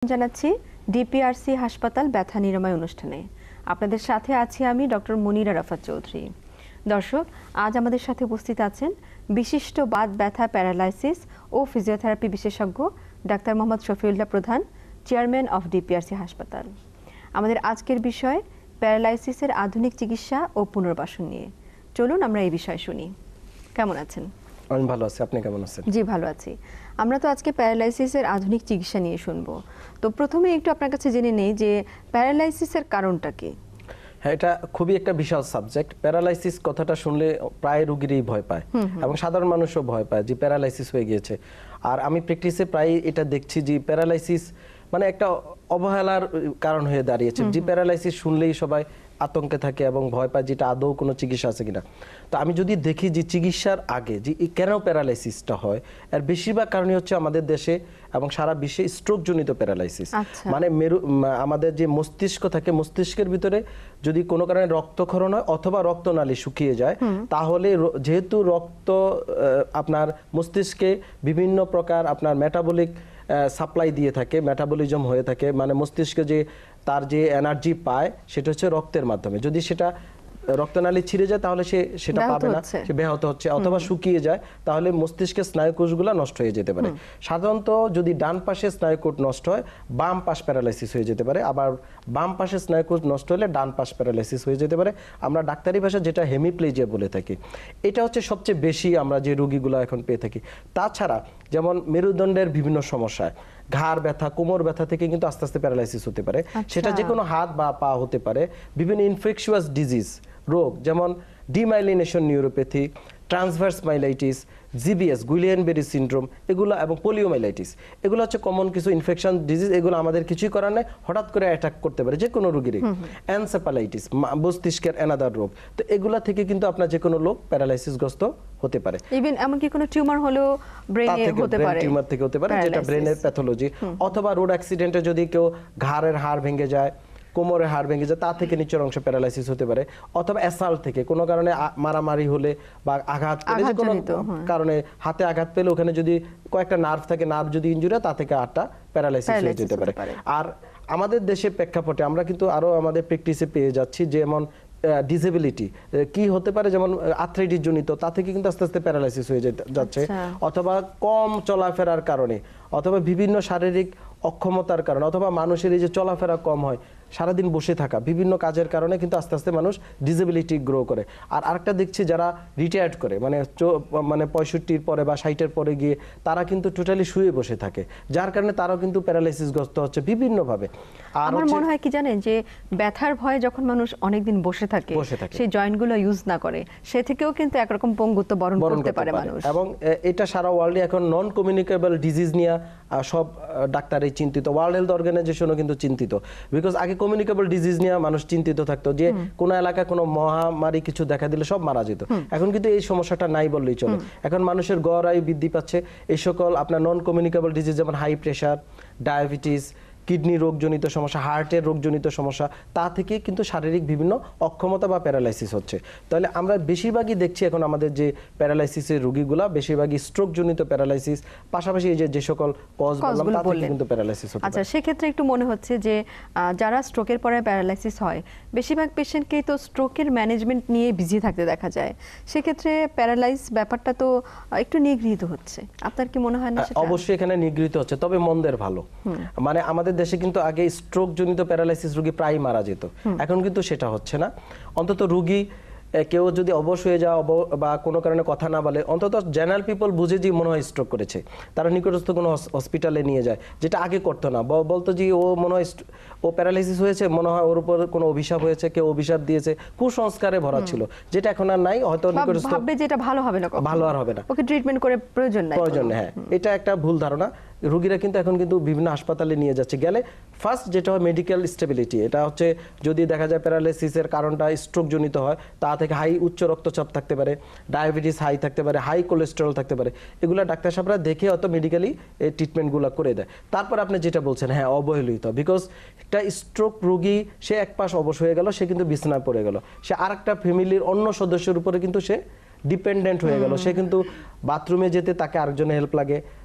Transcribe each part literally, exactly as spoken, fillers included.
জানাচ্ছি ডিপিআরসি হাসপাতাল ব্যথা নিরাময় অনুষ্ঠানে আপনাদের সাথে আছি আমি ডক্টর মুনিরা রাফাত চৌধুরী। দর্শক, আজ আমাদের সাথে উপস্থিত আছেন বিশিষ্ট বাত ব্যথা, প্যারালাইসিস ও ফিজিওথেরাপি বিশেষজ্ঞ doctor Mohammad Shafiullah Pradhan, chairman of DPRC হাসপাতাল। আমাদের আজকের বিষয় প্যারালাইসিসের আধুনিক চিকিৎসা ও পুনর্বাসন নিয়ে। চলুন আমরা এই বিষয়ে শুনি। কেমন আছেন? আমি ভালো আছি, আপনি কেমন আছেন? জি ভালো আছি। আমরা তো আজকে প্যারালাইসিসের আধুনিক চিকিৎসা নিয়ে শুনবো। তো প্রথমে একটু আপনার কাছে জেনে নেই যে প্যারালাইসিসের কারণটা কি। হ্যাঁ, এটা খুবই একটা বিশাল সাবজেক্ট। প্যারালাইসিস কথাটা শুনলে প্রায় রোগীরই ভয় পায় এবং সাধারণ মানুষও ভয় পায় যে প্যারালাইসিস হয়ে গিয়েছে। আর আমি প্র্যাকটিসে প্রায় এটা দেখছি যে প্যারালাইসিস মানে একটা অবহেলার কারণ হয়ে দাঁড়িয়েছে। যে প্যারালাইসিস শুনলেই সবাই আতঙ্কে থাকে এবং ভয় পায় যেটা আদৌ কোনো চিকিৎসা আছে কিনা। তো আমি যদি দেখি যে চিকিৎসার আগে যে কেন প্যারালাইসিসটা হয়, এর বেশিরভাগ কারণই হচ্ছে আমাদের দেশে এবং সারা বিশ্বে স্ট্রোকজনিত প্যারালাইসিস। মানে মেরু আমাদের যে মস্তিষ্ক থাকে, মস্তিষ্কের ভিতরে যদি কোনো কারণে রক্তক্ষরণ হয় অথবা রক্তনালী শুকিয়ে যায়, তাহলে যেহেতু রক্ত আপনার মস্তিষ্কে বিভিন্ন প্রকার আপনার মেটাবলিক সাপ্লাই দিয়ে থাকে, মেটাবলিজম হয়ে থাকে, মানে মস্তিষ্কে যে তার যে এনার্জি পায় সেটা হচ্ছে রক্তের মাধ্যমে। যদি সেটা রক্তনালী ছিঁড়ে যায় তাহলে সে সেটা পাবে না, সে ব্যাহত হচ্ছে, অথবা শুকিয়ে যায় তাহলে মস্তিষ্কের স্নায়ুকোষগুলো নষ্ট হয়ে যেতে পারে। সাধারণত যদি ডান পাশে স্নায়ুকোষ নষ্ট হয় বাম পাশ প্যারালাইসিস হয়ে যেতে পারে, আবার বাম পাশে স্নায়ুকোষ নষ্ট হলে ডান পাশ প্যারালাইসিস হয়ে যেতে পারে। আমরা ডাক্তারি ভাষায় যেটা হেমিপ্লেজিয়া বলে থাকি। এটা হচ্ছে সবচেয়ে বেশি আমরা যে রোগীগুলো এখন পেয়ে থাকি। তাছাড়া যেমন মেরুদণ্ডের বিভিন্ন সমস্যায়, ঘাড় ব্যথা, কোমর ব্যথা থেকে কিন্তু আস্তে আস্তে প্যারালাইসিস হতে পারে। সেটা যে কোনো হাত বা পা হতে পারে। বিভিন্ন ইনফেকশিয়াস ডিজিজ রোগ যেমন demyelination neuropathy, transverse myelitis, GBS Guillain-Barre syndrome, এগুলো এবং পোলিওমাইলাইটিস, এগুলো হচ্ছে কমন কিছু ইনফেকশন ডিজিজ। এগুলো আমাদের কিছুই করার নেই, হঠাৎ করে অ্যাটাক করতে পারে যে কোনো রোগীরই। এনসেফালাইটিস, মস্তিষ্কের এনাদার রোগ। তো এগুলা থেকে কিন্তু আপনার যে কোনো লোক প্যারালাইসিসগ্রস্ত হতে পারে। ইভেন এমনকি কোনো টিউমার হলেও ব্রেনে হতে পারে, টিউমার থেকে হতে পারে, যেটা ব্রেনের প্যাথোলজি। অথবা রোড অ্যাক্সিডেন্টে যদি কেউ ঘাড়ের হাড় ভেঙে যায়, কোমরের হাড় ভেঙে যায়, তা থেকে নিচের অংশ প্যারালাইসিস হতে পারে। অথবা অ্যাসাল্ট থেকে কোনো কারণে মারামারি হলে বা আঘাত পেলে, যে কোনো কারণে হাতে আঘাত পেলে ওখানে যদি কয়েকটা নার্ভ থাকে, নার্ভ যদি ইনজুরি হয় তা থেকে আটটা প্যারালাইসিস হয়ে যেতে পারে। আর আমাদের দেশে প্রেক্ষাপটে আমরা কিন্তু আরো আমাদের প্র্যাকটিসে পেয়ে যাচ্ছি যেমন ডিসেবিলিটি কি হতে পারে, যেমন আর্থ্রাইটিস জনিত, তা থেকে কিন্তু আস্তে আস্তে প্যারালাইসিস হয়ে যাচ্ছে। অথবা কম চলাফেরার কারণে, অথবা বিভিন্ন শারীরিক অক্ষমতার কারণে, অথবা মানুষের এই যে চলাফেরা কম হয়, সারাদিন বসে থাকা, বিভিন্ন কাজের কারণে কিন্তু আস্তে আস্তে মানুষ ডিসেবিলিটি গ্রো করে। আর আরেকটা দেখছি যারা রিটায়ার্ড করে, মানে মানে পঁয়ষট্টির পরে বা ষাটের পরে গিয়ে তারা কিন্তু টোটালি শুয়ে বসে থাকে, যার কারণে তারাও কিন্তু প্যারালাইসিসগ্রস্ত হচ্ছে বিভিন্নভাবে। আর আমার মনে হয় কি জানেন, যে ব্যথার ভয়ে যখন মানুষ অনেকদিন বসে থাকে, সেই জয়েন্টগুলো ইউজ না করে, সে থেকেও কিন্তু একরকম পঙ্গুত্ব বরণ করতে পারে মানুষ। এবং এটা সারা ওয়ার্ল্ডে এখন নন কমিউনিকেবল ডিজিজ নিয়ে সব ডাক্তারই চিন্তিত, ওয়ার্ল্ড হেলথ অর্গানাইজেশনও কিন্তু চিন্তিত। বিকজ আগে কমিউনিকেবল ডিজিজ নিয়ে মানুষ চিন্তিত থাকতো, যে কোনো এলাকায় কোনো মহামারী কিছু দেখা দিলে সব মারা যেত। এখন কিন্তু এই সমস্যাটা নাই বললেই চলে। এখন মানুষের গড় আয়ু বৃদ্ধি পাচ্ছে। এই সকল আপনার নন কমিউনিকেবল ডিজিজ যেমন হাই প্রেশার, ডায়াবেটিস, কিডনি রোগজনিত সমস্যা, হার্টের রোগজনিত সমস্যা, তা থেকে কিন্তু শারীরিক বিভিন্ন অক্ষমতা বা প্যারালাইসিস হচ্ছে। তাহলে আমরা বেশিরভাগই দেখছি এখন আমাদের যে প্যারালাইসিসের রোগীগুলা বেশিরভাগই স্ট্রোকজনিত প্যারালাইসিস, পাশাপাশি এই যে যে সকল কজ বললাম তা থেকে কিন্তু প্যারালাইসিস হচ্ছে। আচ্ছা, সেক্ষেত্রে একটু মনে হচ্ছে যে যারা স্ট্রোকের পরে প্যারালাইসিস হয়, বেশিরভাগ পেশেন্টকেই তো স্ট্রোকের ম্যানেজমেন্ট নিয়ে বিজি থাকতে দেখা যায়। সেক্ষেত্রে প্যারালাইজ ব্যাপারটা তো একটু নিগৃহীত হচ্ছে। আপনার কি মনে হয় না? অবশ্যই এখানে নিগৃহীত হচ্ছে, তবে মন্দের ভালো। মানে আমাদের দেশে কিন্তু আগে স্ট্রোক জনিত প্যারালাইসিস রোগী প্রায় মারা যেত, এখন কিন্তু সেটা হচ্ছে না। অন্তত রোগী কেউ যদি অবশ হয়ে যায় বা কোনো কারণে কথা না বলে, অন্তত জেনারেল পিপল বুঝে যে মনে হয় স্ট্রোক করেছে, তারা নিকটস্থ কোনো হসপিটালে নিয়ে যায়, যেটা আগে করতো না। বলতো যে ও মনে হয় ও প্যারালাইসিস হয়েছে, মনে হয় ওর উপর কোনো অভিশাপ হয়েছে, কেউ অভিশাপ দিয়েছে, কুসংস্কারে ভরা ছিল, যেটা এখন আর নাই। হয়তো নিকটস্থ ভাববে যে এটা ভালো হবে না, ভালো আর হবে না, ওকে ট্রিটমেন্ট করে প্রয়োজন নাই, প্রয়োজন নেই। হ্যাঁ, এটা একটা ভুল ধারণা। রোগীরা কিন্তু এখন কিন্তু বিভিন্ন হাসপাতালে নিয়ে যাচ্ছে, গেলে ফার্স্ট যেটা হয় মেডিকেল স্টেবিলিটি। এটা হচ্ছে যদি দেখা যায় প্যারালাইসিসের কারণটা স্ট্রোক জনিত হয়, তা থেকে হাই উচ্চ রক্তচাপ থাকতে পারে, ডায়াবেটিস হাই থাকতে পারে, হাই কোলেস্টেরল থাকতে পারে, এগুলো ডাক্তার সাহেবরা দেখে হয়তো মেডিকেলি এই ট্রিটমেন্টগুলো করে দেয়। তারপর আপনি যেটা বলছেন, হ্যাঁ অবহেলিত, বিকজ একটা স্ট্রোক রোগী সে এক পাশ অবশ হয়ে গেল, সে কিন্তু বিছানায় পড়ে গেল, সে আরেকটা ফ্যামিলির অন্য সদস্যের উপরে কিন্তু সে ডিপেন্ডেন্ট হয়ে গেল। সে কিন্তু বাথরুমে যেতে তাকে আরেকজনের হেল্প লাগে,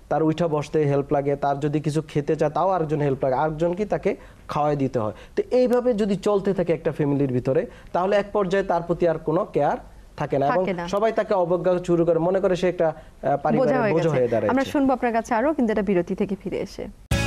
তার উঠা বসতে হেল্প লাগে, তার যদি কিছু খেতে চায় তাও আরেকজন হেল্প লাগে, আরেকজন কি তাকে খাওয়াই দিতে হয়। তো এইভাবে যদি চলতে থাকে একটা ফ্যামিলির ভিতরে, তাহলে এক পর্যায়ে তার প্রতি আর কোনো কেয়ার থাকে না এবং সবাই তাকে অবজ্ঞা শুরু করে, মনে করে সে একটা পারিবারিক বোঝ হয়ে দাঁড়ায়। আমরা শুনবো আপনার কাছে আরো, কিন্তু এটা বিরতি থেকে ফিরে এসে।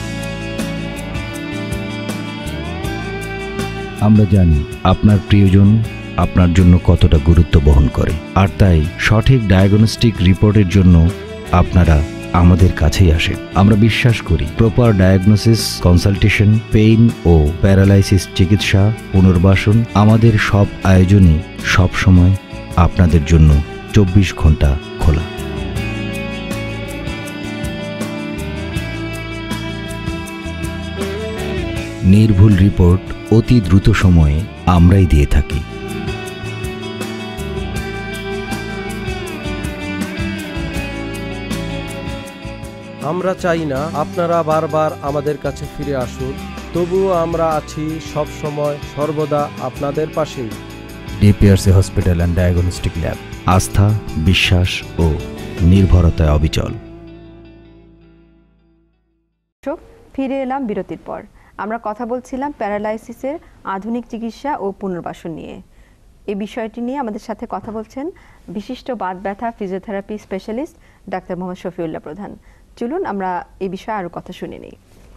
আমরা জানি আপনার প্রিয়জন আপনার জন্য কতটা গুরুত্ব বহন করে, আর তাই সঠিক ডায়াগনস্টিক রিপোর্টের জন্য আপনারা আমাদের কাছেই আসেন। আমরা বিশ্বাস করি প্রপার ডায়াগনোসিস, কনসালটেশন, পেইন ও প্যারালাইসিস চিকিৎসা, পুনর্বাসন, আমাদের সব আয়োজনই সব সময় আপনাদের জন্য চব্বিশ ঘন্টা খোলা। নির্ভুল রিপোর্ট অতি দ্রুত সময়ে আমরাই দিয়ে থাকি। আমরা চাই না আপনারা বারবার আমাদের কাছে ফিরে আসুন, তবুও আমরা আছি সব সময় সর্বদা আপনাদের পাশেই। DPRC hospital and diagnostic lab, আস্থা, বিশ্বাস ও নির্ভরতায় অবিচল। ফিরে এলাম বিরতির পর। আমরা কথা বলছিলাম প্যারালাইসিসের আধুনিক চিকিৎসা ও পুনর্বাসন নিয়ে। এই বিষয়টি নিয়ে আমাদের সাথে কথা বলছেন বিশিষ্ট বাত ব্যথা physiotherapy specialist doctor Mohammad Shafiullah Pradhan. চলুন আমরা এই বিষয়ে আরও কথা শুনে নিই।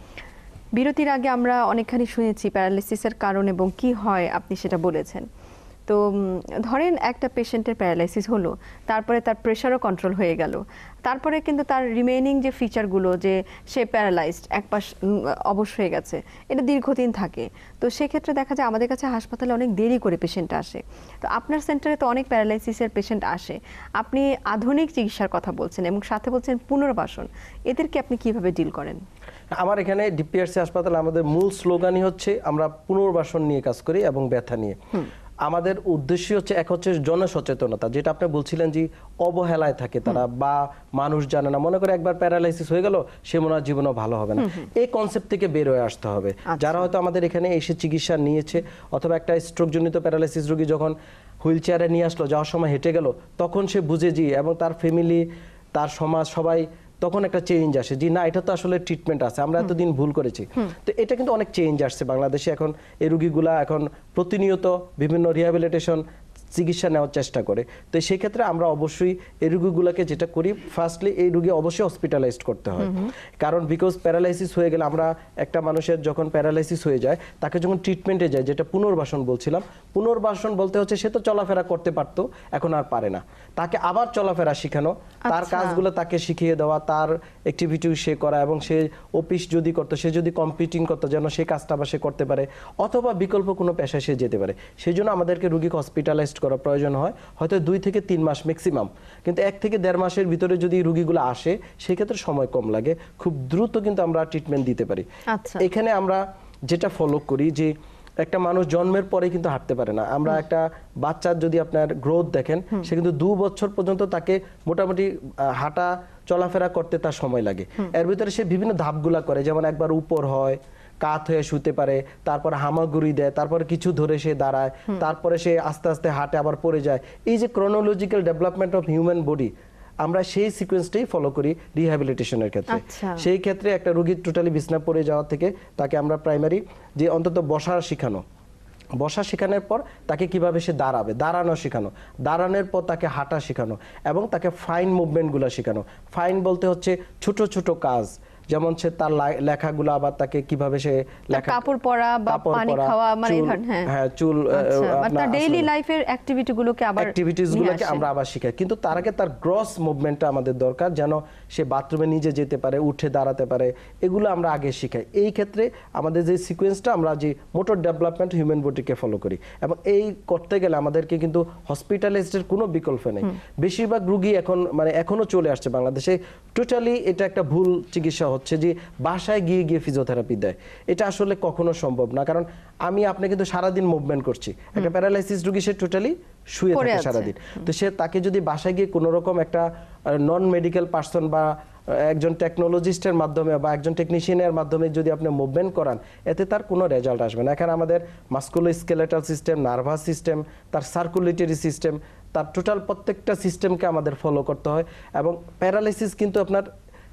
বিরতির আগে আমরা অনেকখানি শুনেছি প্যারালাইসিসের কারণ এবং কি হয়, আপনি সেটা বলেছেন। তো ধরেন একটা পেশেন্টের প্যারালাইসিস হলো, তারপরে তার প্রেশারও কন্ট্রোল হয়ে গেল, তারপরে কিন্তু তার রিমেইনিং যে ফিচারগুলো, যে সে প্যারালাইজড এক পাশ অবশ হয়ে গেছে, এটা দীর্ঘদিন থাকে। তো সেক্ষেত্রে দেখা যায় আমাদের কাছে হাসপাতালে অনেক দেরি করে পেশেন্ট আসে। তো আপনার সেন্টারে তো অনেক প্যারালাইসিসের পেশেন্ট আসে, আপনি আধুনিক চিকিৎসার কথা বলছেন এবং সাথে বলছেন পুনর্বাসন, এদেরকে আপনি কিভাবে ডিল করেন? আমার এখানে ডিপিআরসি হাসপাতালে আমাদের মূল স্লোগানই হচ্ছে আমরা পুনর্বাসন নিয়ে কাজ করি এবং ব্যথা নিয়ে। আমাদের উদ্দেশ্য হচ্ছে, এক হচ্ছে জনসচেতনতা, যেটা আপনি বলছিলেন যে অবহেলায় থাকে তারা বা মানুষ জানে না, মনে করে একবার প্যারালাইসিস হয়ে গেল সে মনে হয় জীবনও ভালো হবে না। এই কনসেপ্ট থেকে বের হয়ে আসতে হবে। যারা হয়তো আমাদের এখানে এসে চিকিৎসা নিয়েছে, অথবা একটা স্ট্রোক জনিত প্যারালাইসিস রোগী যখন হুইল চেয়ারে নিয়ে আসলো, যাওয়ার সময় হেঁটে গেল, তখন সে বুঝে জি এবং তার ফ্যামিলি, তার সমাজ, সবাই তখন একটা চেঞ্জ আসে, যে না এটা তো আসলে ট্রিটমেন্ট আছে, আমরা এতদিন ভুল করেছি। তো এটা কিন্তু অনেক চেঞ্জ আসছে বাংলাদেশে। এখন এই রোগীগুলা এখন প্রতিনিয়ত বিভিন্ন রিহ্যাবিলিটেশন চিকিৎসা নেওয়ার চেষ্টা করে। তো সেই ক্ষেত্রে আমরা অবশ্যই এই রোগীগুলোকে যেটা করি, ফার্স্টলি এই রোগী অবশ্যই হসপিটালাইজড করতে হয়। কারণ বিকজ প্যারালাইসিস হয়ে গেলে, আমরা একটা মানুষের যখন প্যারালাইসিস হয়ে যায়, তাকে যখন ট্রিটমেন্টে যায়, যেটা পুনর্বাসন বলছিলাম, পুনর্বাসন বলতে হচ্ছে সে তো চলাফেরা করতে পারতো, এখন আর পারে না, তাকে আবার চলাফেরা শেখানো, তার কাজগুলো তাকে শিখিয়ে দেওয়া, তার অ্যাক্টিভিটি সে করা, এবং সে অফিস যদি করতো, সে যদি কম্পিটিং করতো যেন সে কাজটা আবার সে করতে পারে, অথবা বিকল্প কোনো পেশায় সে যেতে পারে। সেই জন্য আমাদেরকে রোগীকে হসপিটালাইজড করা প্রয়োজন হয়, হয়তো দুই থেকে তিন মাস ম্যাক্সিমাম। কিন্তু এক থেকে দেড় মাসের ভিতরে যদি রোগীগুলো আসে, সেক্ষেত্রে সময় কম লাগে, খুব দ্রুত কিন্তু আমরা ট্রিটমেন্ট দিতে পারি। এখানে আমরা যেটা ফলো করি, যে একটা মানুষ জন্মের পরে কিন্তু হাঁটতে পারে না। আমরা একটা বাচ্চার যদি আপনার গ্রোথ দেখেন, সে কিন্তু দু বছর পর্যন্ত তাকে মোটামুটি হাঁটা চলাফেরা করতে তার সময় লাগে। এর ভিতরে সে বিভিন্ন ধাপগুলা করে, যেমন একবার উপর হয়, কাত হয়ে শুতে পারে, তারপর হামাগুড়ি দেয়, তারপরে কিছু ধরে সে দাঁড়ায়, তারপরে সে আস্তে আস্তে হাঁটে, আবার পড়ে যায়। এই যে chronological development of human body, আমরা সেই সিকোয়েন্সটাই ফলো করি রিহ্যাবিলিটেশনের ক্ষেত্রে। সেই ক্ষেত্রে একটা রোগীর টোটালি বিছনা পড়ে যাওয়া থেকে তাকে আমরা প্রাইমারি যে অন্তত বসা শেখানো, বসা শেখানোর পর তাকে কিভাবে সে দাঁড়াবে, দাঁড়ানো শেখানো, দাঁড়ানোর পর তাকে হাঁটা শেখানো, এবং তাকে ফাইন মুভমেন্টগুলো শেখানো। ফাইন বলতে হচ্ছে ছোট ছোট কাজ, যেমন সে তার লেখাগুলো, আবার তাকে কিভাবে সে লেখা, কাপড় পরা বা পানি খাওয়া, মানে হ্যাঁ চুল, আপনার ডেইলি লাইফের অ্যাক্টিভিটিগুলোকে আবার অ্যাক্টিভিটিসগুলোকে আমরা আবার শিখাই। কিন্তু তার আগে তার গ্রস মুভমেন্টটা আমাদের দরকার, যেন সে বাথরুমে নিজে যেতে পারে, উঠে দাঁড়াতে পারে, এগুলো আমরা আগে শিখাই। এই ক্ষেত্রে আমাদের যে সিকোয়েন্সটা, আমরা যে মোটর ডেভেলপমেন্ট হিউম্যান বডিকে ফলো করি, এবং এই করতে গেলে আমাদেরকে কিন্তু হসপিটালাইজডের কোনো বিকল্প নেই। বেশিরভাগ রোগী এখন মানে এখনো চলে আসছে বাংলাদেশে, টোটালি এটা একটা ভুল চিকিৎসা হচ্ছে, যে বাসায় গিয়ে গিয়ে ফিজিওথেরাপি দেয়। এটা আসলে কখনো সম্ভব না, কারণ আমি আপনি কিন্তু সারাদিন মুভমেন্ট করছি। একটা প্যারালাইসিস রোগী সে টোটালি শুয়ে থাকে সারাদিন, তো সে তাকে যদি বাসায় গিয়ে কোনো রকম একটা নন মেডিকেল পার্সন বা একজন টেকনোলজিস্টের মাধ্যমে বা একজন টেকনিশিয়ানের মাধ্যমে যদি আপনি মুভমেন্ট করান, এতে তার কোনো রেজাল্ট আসবে না। এখানে আমাদের মাস্কুলোস্কেলেটাল সিস্টেম, নার্ভাস সিস্টেম, তার সার্কুলেটরি সিস্টেম, তার টোটাল প্রত্যেকটা সিস্টেমকে আমাদের ফলো করতে হয়। এবং প্যারালাইসিস কিন্তু আপনার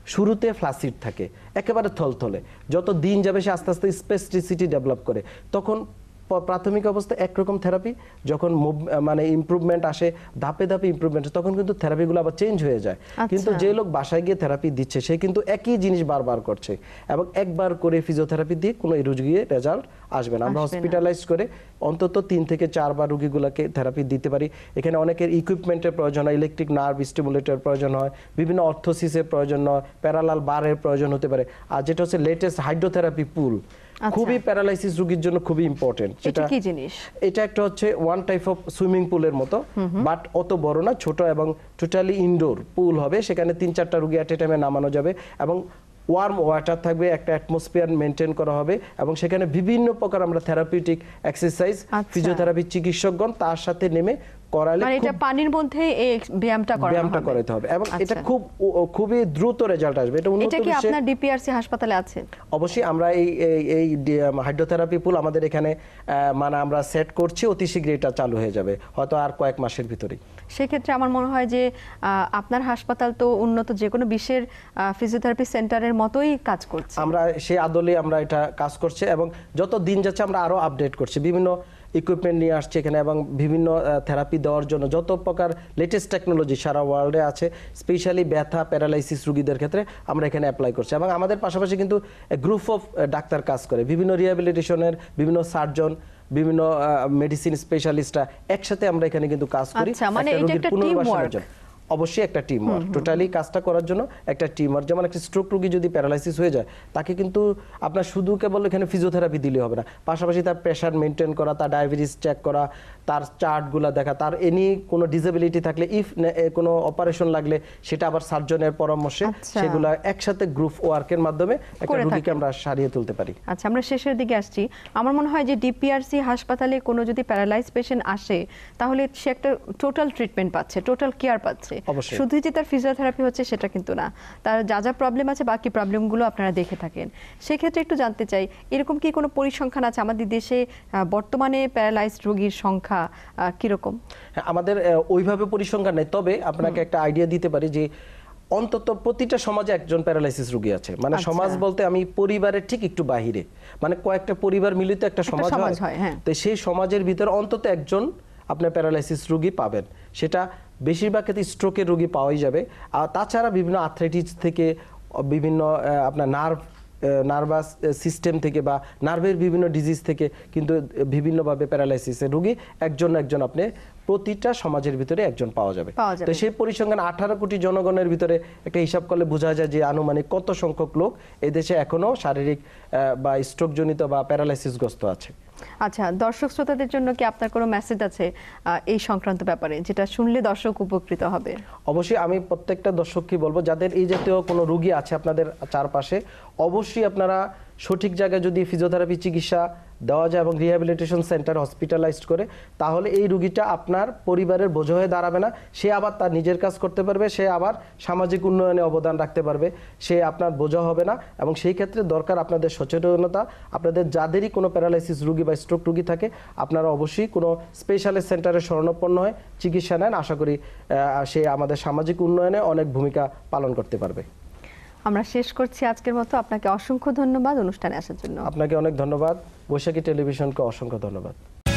শুরুতে ফ্লাসিড থাকে, একেবারে থলথলে। যত দিন যাবে সে আস্তে আস্তে স্পেসিসিটি ডেভেলপ করে। তখন প্রাথমিক অবস্থায় একরকম থেরাপি, যখন মানে ইমপ্রুভমেন্ট আসে, ধাপে ধাপে ইমপ্রুভমেন্ট, তখন কিন্তু থেরাপিগুলো আবার চেঞ্জ হয়ে যায়। কিন্তু যে লোক বাসায় গিয়ে থেরাপি দিচ্ছে সে কিন্তু একই জিনিস বারবার করছে, এবং একবার করে ফিজিওথেরাপি দিয়ে কোনো রোগীর রেজাল্ট আসবে না। আমরা হসপিটালাইজ করে অন্তত তিন থেকে চারবার রোগীগুলোকে থেরাপি দিতে পারি। এখানে অনেকের ইকুইপমেন্টের প্রয়োজন হয়, ইলেকট্রিক নার্ভ স্টিমুলেটর প্রয়োজন হয়, বিভিন্ন অর্থোসিসের প্রয়োজন হয়, প্যারালাল বারের প্রয়োজন হতে পারে। আর যেটা হচ্ছে লেটেস্ট হাইড্রোথেরাপি পুল, খুবই প্যারালাইসিস রোগীর জন্য খুবই ইম্পর্টেন্ট। এটা কি জিনিস? এটা একটা হচ্ছে ওয়ান টাইপ অফ সুইমিং পুলের মতো, বাট অত বড় না, ছোট এবং টোটালি ইনডোর পুল হবে। সেখানে তিন চারটা রোগী এট এ টাইমে নামানো যাবে, এবং ওয়ার্ম ওয়াটার থাকবে, একটা অ্যাটমসফিয়ার মেনটেন করা হবে, এবং সেখানে বিভিন্ন প্রকার আমরা থেরাপিউটিক এক্সারসাইজ, ফিজিওথেরাপি চিকিৎসকগণ তার সাথে নেমে করালে, মানে এটা পানির মধ্যে এই ব্যায়ামটা করানো হবে, ব্যায়ামটা করাতে হবে, এবং এটা খুব খুবই দ্রুত রেজাল্ট আসবে। এটা উন্নত এটা কি আপনার ডিপিআরসি হাসপাতালে আছে? অবশ্যই আমরা এই এই হাইড্রোথেরাপি পুল আমাদের এখানে মানে আমরা সেট করছি, অতি শীঘ্রই এটা চালু হয়ে যাবে, হয়তো আর কয়েক মাসের ভিতরেই। সেক্ষেত্রে আমার মনে হয় যে আপনার হাসপাতাল তো উন্নত যে কোনো বিশ্বের ফিজিওথেরাপি সেন্টারের মতোই কাজ করছে। আমরা সেই আদলে আমরা এটা কাজ করছে, এবং যত দিন যাচ্ছে আমরা আরো আপডেট করছি, বিভিন্ন ইকুইপমেন্ট নিয়ে আসছে এখানে, এবং বিভিন্ন থেরাপি দেওয়ার জন্য যত প্রকার লেটেস্ট টেকনোলজি সারা ওয়ার্ল্ডে আছে, স্পেশালি ব্যথা প্যারালাইসিস রোগীদের ক্ষেত্রে আমরা এখানে অ্যাপ্লাই করছি। এবং আমাদের পাশাপাশি কিন্তু গ্রুপ অফ ডাক্তার কাজ করে, বিভিন্ন রিহ্যাবিলিটেশনের বিভিন্ন সার্জন, বিভিন্ন মেডিসিন স্পেশালিস্টরা একসাথে আমরা এখানে কিন্তু কাজ করি। মানে এটা একটা টিম ওয়ার্ক। অবশ্যই একটা টিম ওয়ার্ক, টোটালি কাজটা করার জন্য একটা টিম ওয়ার্ক। যেমন একটা স্ট্রোক রোগী যদি প্যারালাইসিস হয়ে যায়, তাকে কিন্তু আপনার শুধু কেবল এখানে ফিজিওথেরাপি দিলে হবে না, পাশাপাশি তার প্রেশার মেনটেন করা, তার ডায়াবেটিস চেক করা, তার চার্টগুলো দেখা, তার এনি কোনো ডিসেবিলিটি থাকলে, ইফ কোনো অপারেশন লাগলে সেটা আবার সার্জনের পরামর্শে সেগুলো একসাথে গ্রুপ ওয়ার্কের মাধ্যমে একটা রোগীকে আমরা সারিয়ে তুলতে পারি। আচ্ছা, আমরা শেষের দিকে আসছি। আমার মনে হয় যে ডিপিআরসি হাসপাতালে কোনো যদি প্যারালাইজ পেশেন্ট আসে, তাহলে সে একটা টোটাল ট্রিটমেন্ট পাচ্ছে, টোটাল কেয়ার পাচ্ছে। শুধু যে তার ফিজিওথেরাপি হচ্ছে সেটা কিন্তু না, তার যা যা প্রবলেম আছে বাকি প্রবলেমগুলো আপনারা দেখে থাকেন। সেক্ষেত্রে একটু জানতে চাই, এরকম কি কোনো পরিসংখ্যান আছে আমাদের দেশে বর্তমানে প্যারালাইজড রোগীর সংখ্যা কিরকম? আমাদের ওইভাবে পরিসংখ্যান নেই, তবে আপনাকে একটা আইডিয়া দিতে পারি যে অন্তত প্রতিটা সমাজে একজন প্যারালাইসিস রোগী আছে। মানে সমাজ বলতে আমি পরিবারের ঠিক একটু বাহিরে, মানে কয়েকটা পরিবার মিলিত একটা সমাজ হয়, তো সেই সমাজের ভিতরে অন্তত একজন আপনার প্যারালাইসিস রোগী পাবেন। সেটা বেশিরভাগ ক্ষেত্রে স্ট্রোকের রোগী পাওয়াই যাবে। আর তাছাড়া বিভিন্ন আর্থ্রাইটিস থেকে, বিভিন্ন আপনার নার্ভ নার্ভাস সিস্টেম থেকে বা নার্ভের বিভিন্ন ডিজিজ থেকে কিন্তু বিভিন্নভাবে প্যারালাইসিসের রোগী একজন একজন আপনি প্রতিটা সমাজের ভিতরে একজন পাওয়া যাবে। তো সেই পরিসংখ্যান আঠারো কোটি জনগণের ভিতরে একটা হিসাব করলে বোঝা যায় যে আনুমানিক কত সংখ্যক লোক এই দেশে এখনো শারীরিক বা স্ট্রোকজনিত বা প্যারালাইসিসগ্রস্ত আছে। আচ্ছা, দর্শক শ্রোতাদের জন্য কি আপনার কোনো মেসেজ আছে এই সংক্রান্ত ব্যাপারে, যেটা শুনলে দর্শক উপকৃত হবে? অবশ্যই আমি প্রত্যেকটা দর্শককে বলবো, যাদের এই জাতীয় কোনো রোগী আছে আপনাদের চারপাশে, অবশ্যই আপনারা সঠিক জায়গায় যদি ফিজিওথেরাপি চিকিৎসা দেওয়া যায় এবং রিহ্যাবিলিটেশন সেন্টার হসপিটালাইজড করে, তাহলে এই রোগীটা আপনার পরিবারের বোঝ হয়ে দাঁড়াবে না। সে আবার তার নিজের কাজ করতে পারবে, সে আবার সামাজিক উন্নয়নে অবদান রাখতে পারবে, সে আপনার বোঝা হবে না। এবং সেই ক্ষেত্রে দরকার আপনাদের সচেতনতা। আপনাদের যাদেরই কোনো প্যারালাইসিস রোগী বা স্ট্রোক রোগী থাকে, আপনারা অবশ্যই কোনো স্পেশালিস্ট সেন্টারে শরণাপন্ন হয়ে চিকিৎসা নেন। আশা করি সে আমাদের সামাজিক উন্নয়নে অনেক ভূমিকা পালন করতে পারবে। আমরা শেষ করছি আজকের মতো। আপনাকে অসংখ্য ধন্যবাদ অনুষ্ঠানে আসার জন্য। আপনাকে অনেক ধন্যবাদ। বৈশাখী টেলিভিশনকে অসংখ্য ধন্যবাদ।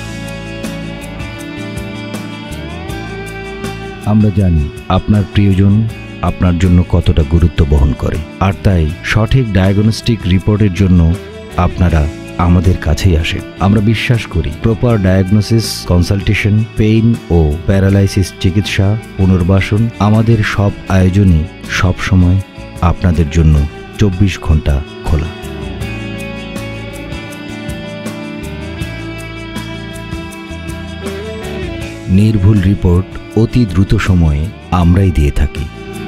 আমরা জানি আপনার প্রিয়জন আপনার জন্য কতটা গুরুত্ব বহন করে, আর তাই সঠিক ডায়াগনস্টিক রিপোর্টের জন্য আপনারা আমাদের কাছেই আসেন। আমরা বিশ্বাস করি প্রপার ডায়াগনোসিস, কনসালটেশন, পেইন ও প্যারালাইসিস চিকিৎসা, পুনর্বাসন, আমাদের সব আয়োজনই সব সময় আপনাদের জন্য চব্বিশ ঘন্টা খোলা। নির্ভুল রিপোর্ট অতি দ্রুত সময়ে আমরাই দিয়ে থাকি।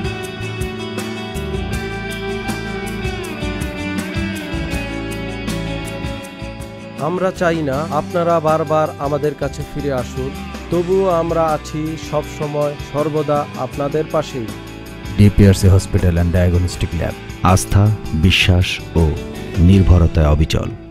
আমরা চাই না আপনারা বারবার আমাদের কাছে ফিরে আসুন, তবুও আমরা আছি সব সময় সর্বদা আপনাদের পাশেই। DPRC hospital and diagnostic lab, আস্থা, বিশ্বাস ও নির্ভরতায় অবিচল।